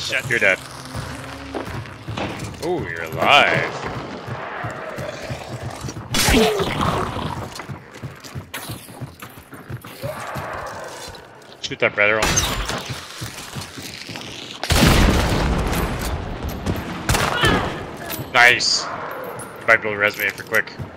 Shit. You're dead. Ooh, you're alive. Shoot that brother on. Nice. You might be able to res me if you're quick.